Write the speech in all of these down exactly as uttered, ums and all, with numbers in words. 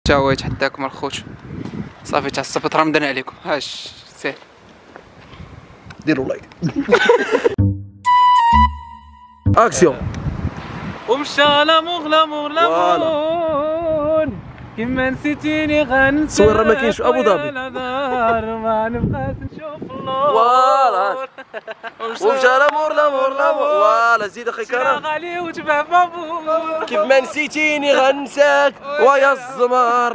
تا هو يتحداكم الخوت صافي تعصبت رمضان عليكم. هاش سير ديروا لايك. اكسيون. ومشى لامور لامور لامور كيما نسيتيني غنساك. التصوير راه ما كاينش في ابو ظبي. ما نبقاش نشوف اللور. فوالا ومشى لامور لامور لامور. فوالا زيد اخي كرم. غالي وتبع بابور كيف ما نسيتيني غنساك ويا الزمر.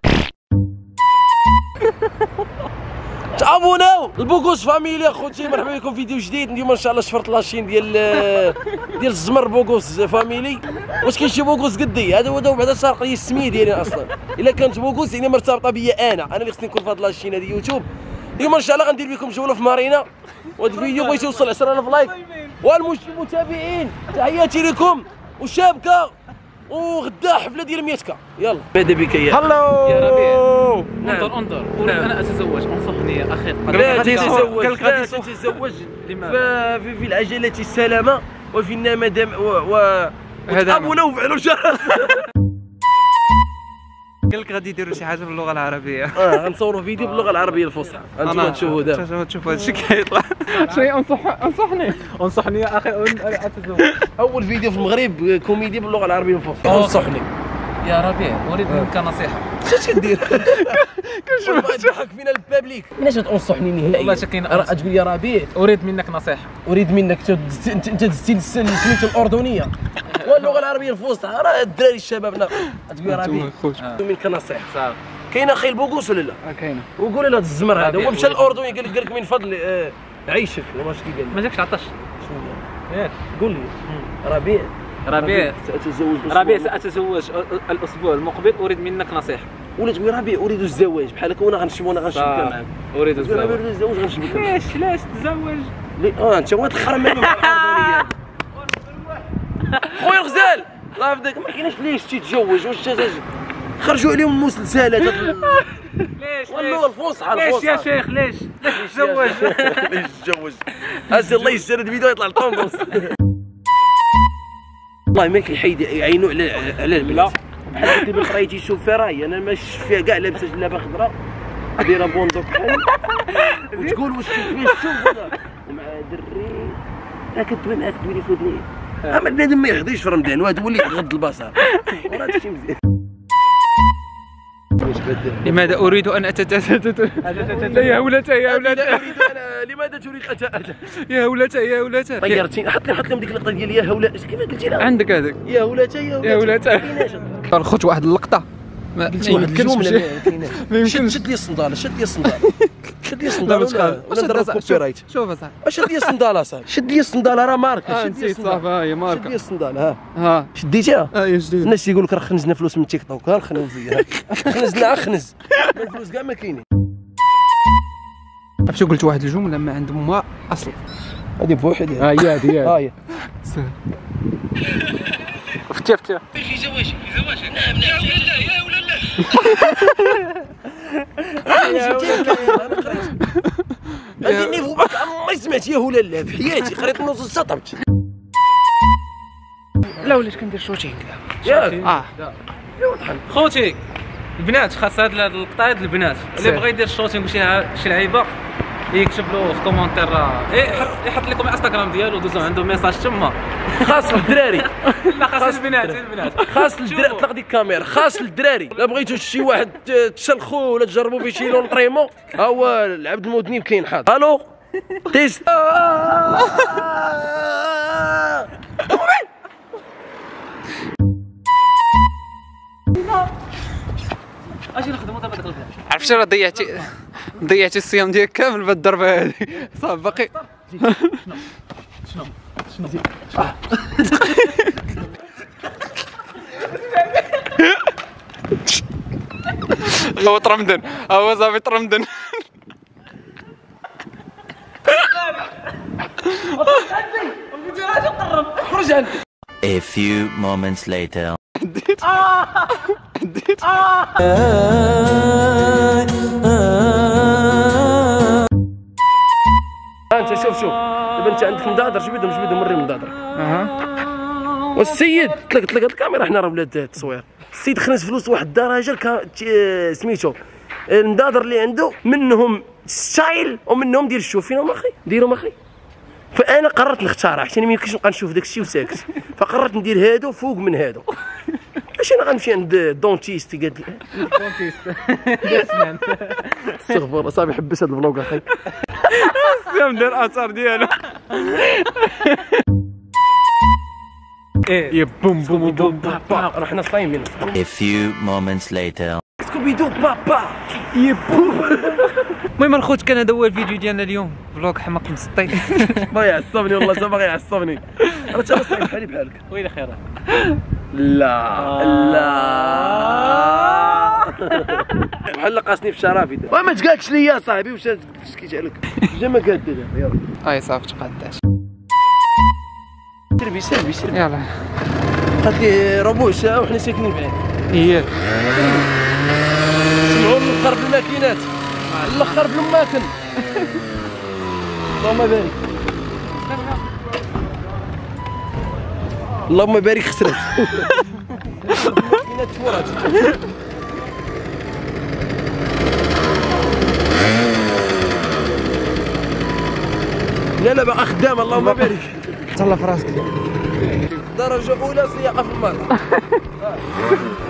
تابوناو البوكوس فاميلي اخوتي، مرحبا بكم في فيديو جديد. اليوم ان شاء الله شفرت لاشين ديال ديال الزمر بوكوس فاميلي. واش كاين شي بوكوس قدي؟ هذا هو بعدا سارق لي السميه ديالي اصلا. الا كانت بوكوس يعني مرتبطه بيا انا، انا اللي خصني نكون في هاد لاشين هذه يوتيوب. اليوم ان شاء الله غندير بكم جوله في مارينا، وهذا الفيديو بغيت يوصل عشرة آلاف لايك. والمتابعين تحياتي لكم وشابكه، وغدا حفله ديال مية كا. يلا ماذا بك يا هلو يا ربيع. نعم. انظر انظر اريد انا اتزوج، انصحني يا اخي. لا تتزوج، قال لك لا غادي تتزوج. لماذا؟ في, في العجله السلامه وفي النمدم و, و... وتابونا وفعلوا شرف. قال لك غادي يديروا شي حاجه باللغه العربيه. اه غنصوروا فيديو باللغه العربيه الفصحى. انتم تشوفوا دابا تشوفوا هادشي كيطلع. شي انصح انصحني انصحني يا اخي ان اتزوج. اول فيديو في المغرب كوميدي باللغه العربيه الفصحى. انصحني يا ربيع اريد منك نصيحه. اش كدير؟ كنشوف تضحك فينا البابليك. علاش تنصحني نهائيا؟ والله شكين تقول يا ربيع اريد منك نصيحه. اريد منك انت انت دزتي سميتو الاردنيه واللغه العربيه الفصحى. راه الدراري الشباب تقول يا ربيع منك نصيحه. صافي كاين اخي البوكوس ولا لا؟ كاينه. وقول له هذا الزمر هذا هو مشى للاردن قال لك قال لك من فضل آه عيشك ولا اش قال ما جاكش عطش. شنو ياك؟ قول لي ربيع ربيع سأتزوج ربيع سأتزوج الأسبوع المقبل، أريد منك نصيحة. ولا تقول ربيع أريد الزواج بحال هكا، وانا غنشوف وانا غنشبك معاك. أريد الزواج. أريد الزواج غنشبك. ليش ليش تتزوج؟ لي اه انت هو تخرم مع الاردنيات. خويا الغزال الله يحفظك، ما كايناش ليش تتزوج. واش خرجوا عليهم المسلسلات. ليش والله الفصحى ليش يا شيخ ليش؟ ليش تتزوج؟ ليش تتزوج؟ اسي الله يسر الفيديو يطلع الطونبوس. والله ما كيحيد يعينوا على على البنات. بحال هكا بالقرايه تيشوف فيها راهي انا ما شفت فيها كاع لابسه جلابه خضراء دايره بوندو بحال وتقول واش شفت فيه الشوف مع دري راه كتبان هاك تولي في ودني. اما بنادم ما يحضيش في رمضان وهذا هو اللي يغض البصر. وراه هادشي مزيان. لماذا اريد ان اتتتت يا ولتا يا ولتا لماذا تريد اتى يا ولتا يا ولتا طيرتيني. حط لي حط لهم ديك اللقطه ديال يا هولا كيف قلتي لها؟ عندك هذاك يا ولتا يا ولتا. الخوت واحد اللقطه ما يمكنش ما يمكنش. شد لي الصنداله شد لي الصنداله شد لي الصنداله ولا ندير كوبي رايت. شوف اصاحبي شد لي الصنداله اصاحبي شد لي الصنداله راه ماركه. شد لي صافي ها هي ماركه. شد لي الصنداله ها ها شديتيها. ها هي جديده. الناس يقول لك راه خنزنا فلوس من تيك توك. ها الخنوزيه خنزنا خنز الفلوس كاع ما كاينين. عرفتي قلت واحد الجمله ما عندهم ما اصل. هذه بوحدها. ها هي هذه ها هي فتي فتي في زواج في زواج. نعم نعم يا ولا لا يا ولا لا يا ولا لا. انا قريت هذه النيفو باك عمري سمعت يا ولا لا في حياتي. قريت نص سطمت. لا وليت كندير شوتينغ ياك اه خوتي البنات خاص هاد القطعه ديال البنات اللي بغى يدير الشوتينغ وشي شي لعيبه يكتب له في كومونتير يحط لكم الانستغرام ديالو ودوزو عنده ميساج تما. خاص الدراري لا خاص البنات البنات خاص الدراري. طلق ديك الكاميرا خاص للدراري. لا بغيتو شي واحد تسلخوه ولا تجربوا فيه شي لون طريمو ها هو العبد المذنب كاين حاضر. الو تيست. اجي نخدموا دابا داك البلان. عرفتي راه ضيعتي ضيعتي الصيام ديالك كامل بهاد الضربه هذه. صافي باقي شنو شنو هو ترمدن هو صافي ترمدن. خرج عندي. A few moments later. انت شوف شوف دابا انت عندك مدادر جبدهم جبدهم مري مدادرك. اها والسيد قلت لك قلت لك هاد الكاميرا حنا راه ولاد التصوير. السيد خنس فلوس واحد الدرجه كا سميتو المدادر اللي عنده منهم ستايل ومنهم ديال الشوف فينهم اخي ديرهم اخي. فانا قررت نختار حيت انا ما يمكنش نبقى نشوف داك الشيء وساكت، فقررت ندير هادو فوق من هادو. اش انا غنمشي عند الدونتيست قال لي الدونتيست اسنان. استغفر الله صافي حبس هذا الفلوق اخي. السام دار الاثار ديالو. ايه يا بوم بوم بوم بابا رحنا صايمين. A few moments later. سكوبيدو بابا يا بوم. المهم الخوت كان هذا هو الفيديو ديالنا اليوم، فلوق حماق مسطي. باغي يعصبني والله تا باغي يعصبني. انا تا صايم بحالي بحالك. ويلي خيرها. لا لا بحال قاسني في شرافي. وما تقالكش ليا صاحبي واش كيت عليك جا ما قاد دابا يلا. اي صافي تقادات. سيربي سيربي سيربي يلا قالت لي ربع ساعه وحنا ساكنين بعيد. اييه سمعوا الاخر في الماكينات الاخر في الماكن. اللهم بارك اللهم بارك خسرت. الماكينات تورات. لا لا باقا خدامه اللهم بارك. تهلا في راسك. درجه اولى سياقه في الماء.